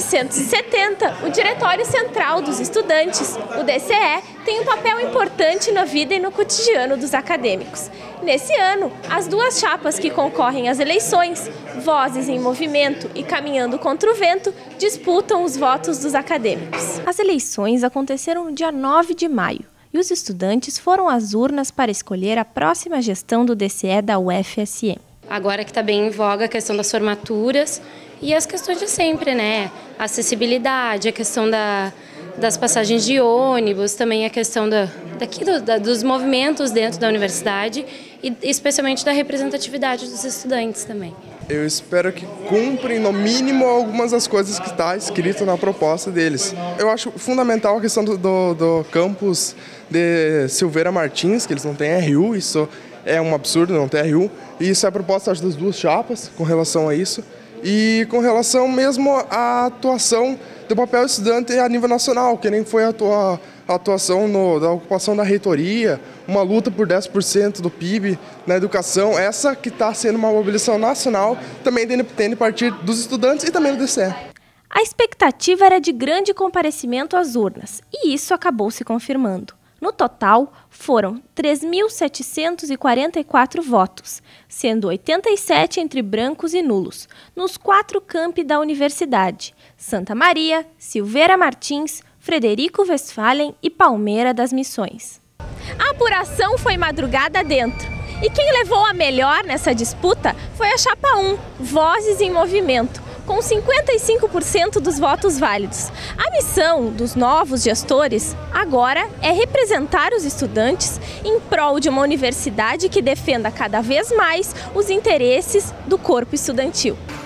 1970, o Diretório Central dos Estudantes, o DCE, tem um papel importante na vida e no cotidiano dos acadêmicos. Nesse ano, as duas chapas que concorrem às eleições, Vozes em Movimento e Caminhando contra o Vento, disputam os votos dos acadêmicos. As eleições aconteceram no dia 9 de maio e os estudantes foram às urnas para escolher a próxima gestão do DCE da UFSM. Agora que está bem em voga a questão das formaturas e as questões de sempre, né? A acessibilidade, a questão das passagens de ônibus, também a questão dos movimentos dentro da universidade e especialmente da representatividade dos estudantes também. Eu espero que cumprem, no mínimo, algumas das coisas que está escrito na proposta deles. Eu acho fundamental a questão do campus de Silveira Martins, que eles não têm RU, isso é um absurdo, não ter RU. E isso é a proposta das duas chapas com relação a isso. E com relação mesmo à atuação do papel estudante a nível nacional, que nem foi a atuação da ocupação da reitoria, uma luta por 10% do PIB na educação, essa que está sendo uma mobilização nacional, também tem de partir dos estudantes e também do DCE. A expectativa era de grande comparecimento às urnas, e isso acabou se confirmando. No total, foram 3.744 votos, sendo 87 entre brancos e nulos, nos 4 campi da universidade: Santa Maria, Silveira Martins, Frederico Westphalen e Palmeira das Missões. A apuração foi madrugada dentro, e quem levou a melhor nessa disputa foi a Chapa 1, Vozes em Movimento, com 55% dos votos válidos. A missão dos novos gestores agora é representar os estudantes em prol de uma universidade que defenda cada vez mais os interesses do corpo estudantil.